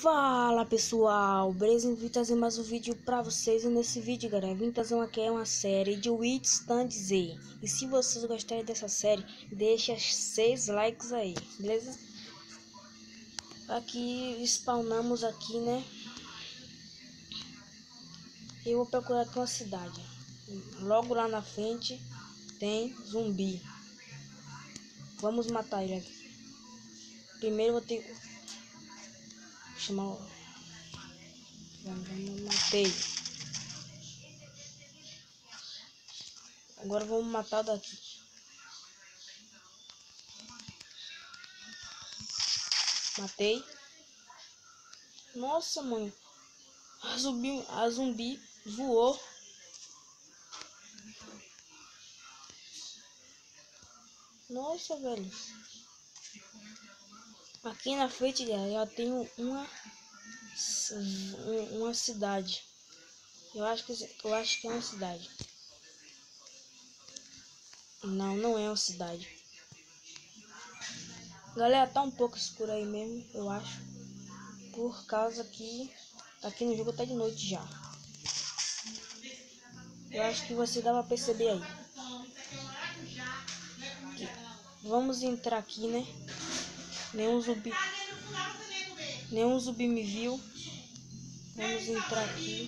Fala pessoal, beleza? Eu vim trazer mais um vídeo pra vocês. E nesse vídeo, galera, eu vim trazer uma série de Witch Stand Z. E se vocês gostarem dessa série, deixa 6 likes aí, beleza? Aqui spawnamos aqui, né? Eu vou procurar aqui uma cidade. Logo lá na frente tem zumbi. Vamos matar ele aqui. Primeiro eu vou ter que chamar. Matei. Agora vamos matar daqui. Matei. Nossa, mano. A zumbi voou. Nossa, velho. Aqui na frente, galera, já tenho uma cidade. Eu acho que é uma cidade. Não, não é uma cidade. Galera, tá um pouco escuro aí mesmo, eu acho. Por causa que aqui no jogo tá de noite já. Eu acho que você dá pra perceber aí. Aqui. Vamos entrar aqui, né? Nenhum zumbi me viu. Vamos entrar aqui.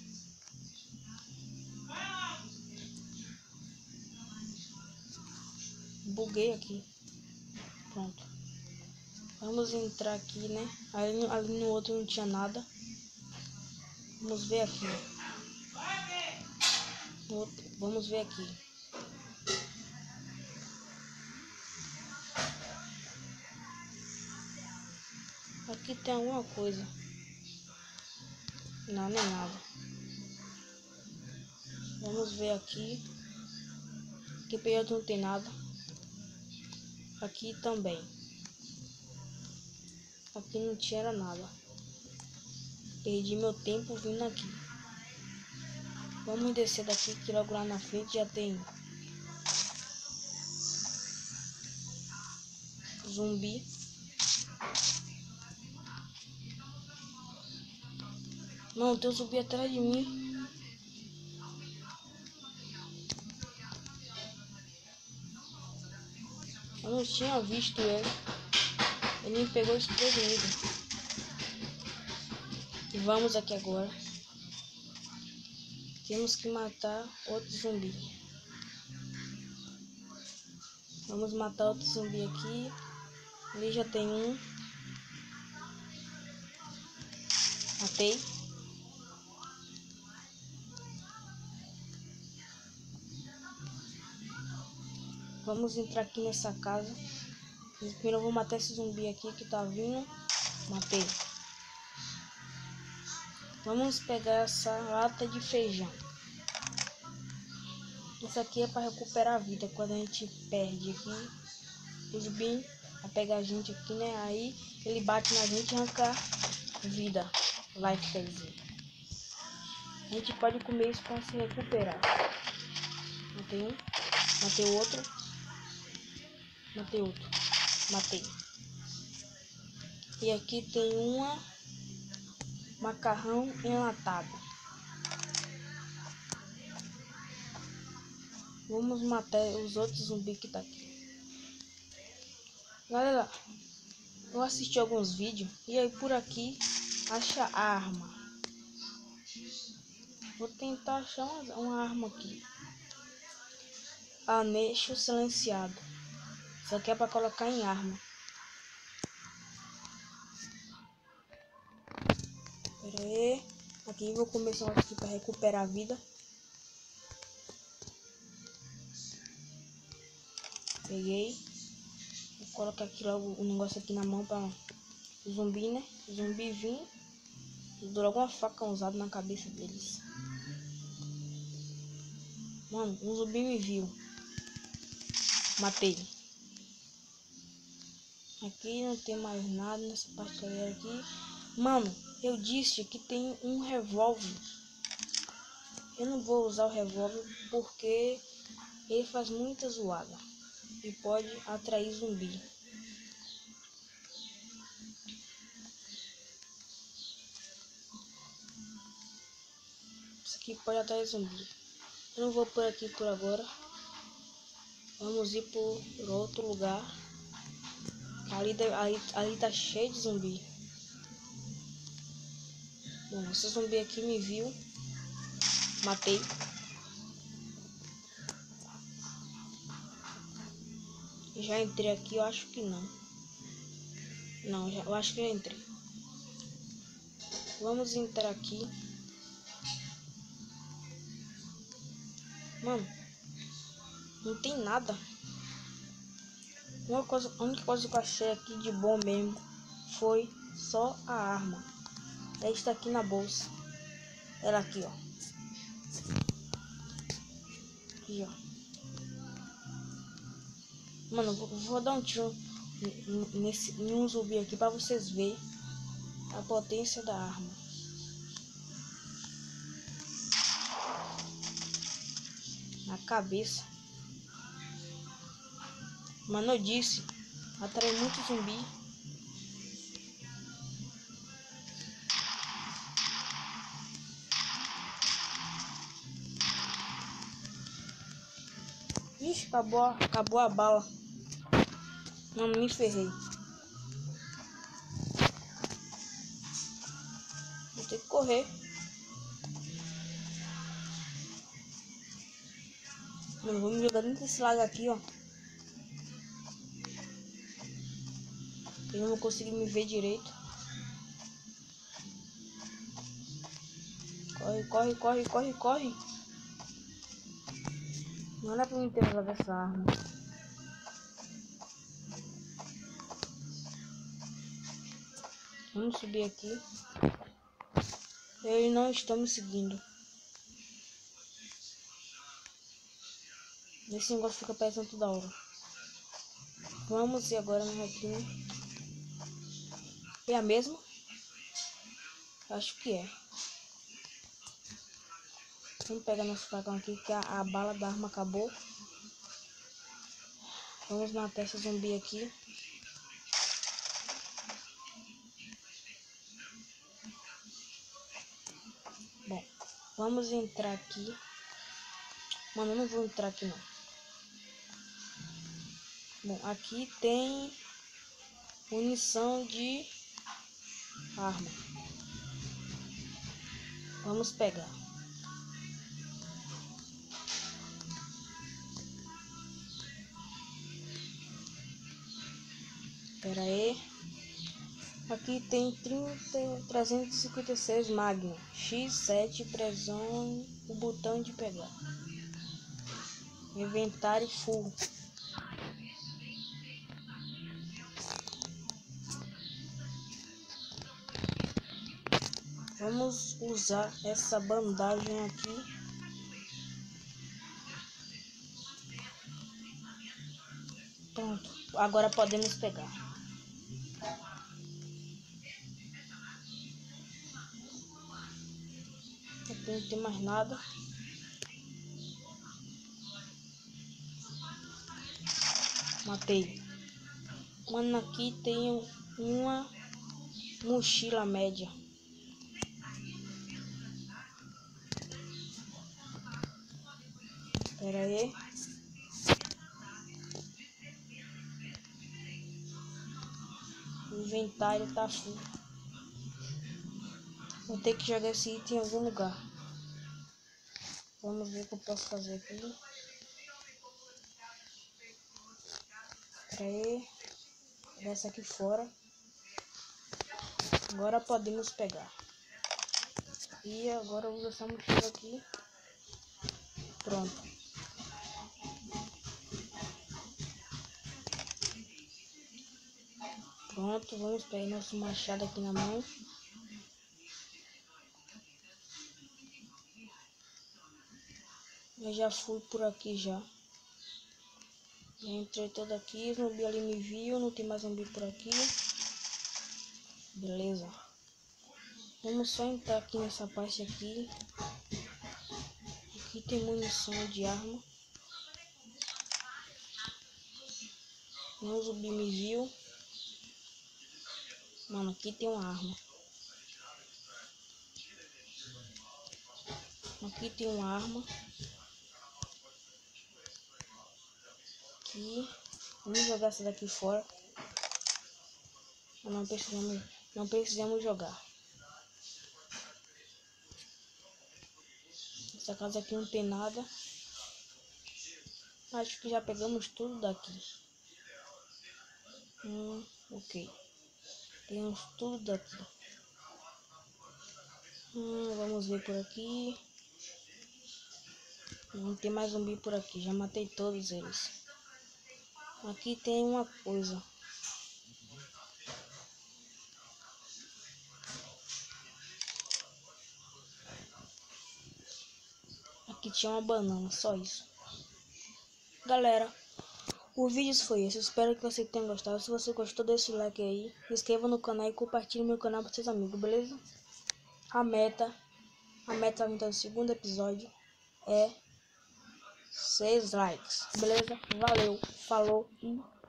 Buguei aqui. Pronto. Vamos entrar aqui, né? Ali no outro não tinha nada. Vamos ver aqui. Vamos ver aqui. Aqui tem alguma coisa. Não, nem nada. Vamos ver aqui. Aqui perto não tem nada. Aqui também. Aqui não tinha nada. Perdi meu tempo vindo aqui. Vamos descer daqui que logo lá na frente já tem zumbi. Não, tem um zumbi atrás de mim. Eu não tinha visto ele. Ele me pegou desprevenido. E vamos aqui agora. Temos que matar outro zumbi. Vamos matar outro zumbi aqui. Ali já tem um. Matei. Vamos entrar aqui nessa casa. Primeiro eu vou matar esse zumbi aqui que tá vindo. Matei. Vamos pegar essa lata de feijão. Isso aqui é para recuperar a vida. Quando a gente perde aqui, o zumbi vai pegar a gente aqui, né? Aí ele bate na gente e arranca vida. Life, quer dizer. A gente pode comer isso para se recuperar. Matei um. Matei o outro. Matei outro. Matei. E aqui tem macarrão enlatado. Vamos matar os outros zumbis que tá aqui. Galera, eu assisti alguns vídeos e aí por aqui acha arma. Vou tentar achar uma arma aqui. Anexo silenciado. Isso aqui é para colocar em arma. Pera aí. Aqui vou começar aqui para recuperar a vida. Peguei. Vou colocar aqui logo o negócio aqui na mão para o zumbi, né? O zumbi vir. Dou logo uma faca usada na cabeça deles. Mano, um zumbi me viu. Matei. Aqui não tem mais nada nessa prateleira aqui. Mano, eu disse que tem um revólver. Eu não vou usar o revólver porque ele faz muita zoada e pode atrair zumbi. que pode atrair zumbi. Eu não vou por aqui por agora. Vamos ir por outro lugar. Ali tá cheio de zumbi. Bom, esse zumbi aqui me viu. Matei. Já entrei aqui, eu acho que não. Não, eu acho que já entrei. Vamos entrar aqui. Mano, não tem nada. A única coisa que eu achei aqui de bom mesmo foi só a arma. Ela está aqui na bolsa. Ela aqui, ó. Aqui, ó. Mano, vou dar um tiro em um zumbi aqui pra vocês verem a potência da arma. Na cabeça. Mano, eu disse, atrai muito zumbi. Ixi, acabou a bala. Não, me ferrei. Vou ter que correr. Mano, vou me jogar dentro desse lago aqui, ó. Eu não vou conseguir me ver direito. Corre, corre, corre, corre, corre. Não dá pra me ter usado essa arma. Vamos subir aqui. Eles não estão me seguindo. Esse negócio fica parecendo toda hora. Vamos ir agora no requinho. É a mesma? Acho que é. Vamos pegar nosso facão aqui que a bala da arma acabou. Vamos matar esse zumbi aqui. Bom, vamos entrar aqui. Mano, eu não vou entrar aqui não. Bom, aqui tem munição de arma. Vamos pegar. Pera aí. Aqui tem 356 Magnum. X7 pressão o botão de pegar. Inventário full. Vamos usar essa bandagem aqui. Pronto. Agora podemos pegar. Aqui não tem mais nada. Matei. Mano, aqui tem uma mochila média. Pera aí. O inventário tá full. Vou ter que jogar esse item em algum lugar. Vamos ver o que eu posso fazer aqui. Pera aí. Pegar essa aqui fora. Agora podemos pegar. E agora eu uso essa mochila aqui. Pronto. Pronto, vamos pegar nosso machado aqui na mão. Eu já fui por aqui já. Já entrei todo aqui, o zumbi ali me viu, não tem mais zumbi por aqui. Beleza. Vamos só entrar aqui nessa parte aqui. Aqui tem munição de arma. O zumbi me viu. Mano, aqui tem uma arma. Aqui tem uma arma. Aqui. Vamos jogar essa daqui fora. Não precisamos jogar. Essa casa aqui não tem nada. Acho que já pegamos tudo daqui. Ok. Temos tudo daqui. Vamos ver por aqui. Não tem mais zumbi por aqui. Já matei todos eles. Aqui tem uma coisa. Aqui tinha uma banana, só isso. Galera, o vídeo foi esse. Espero que você tenha gostado. Se você gostou, deixa o like aí. Se inscreva no canal e compartilhe meu canal para seus amigos, beleza? A meta do segundo episódio é 6 likes, beleza? Valeu, falou e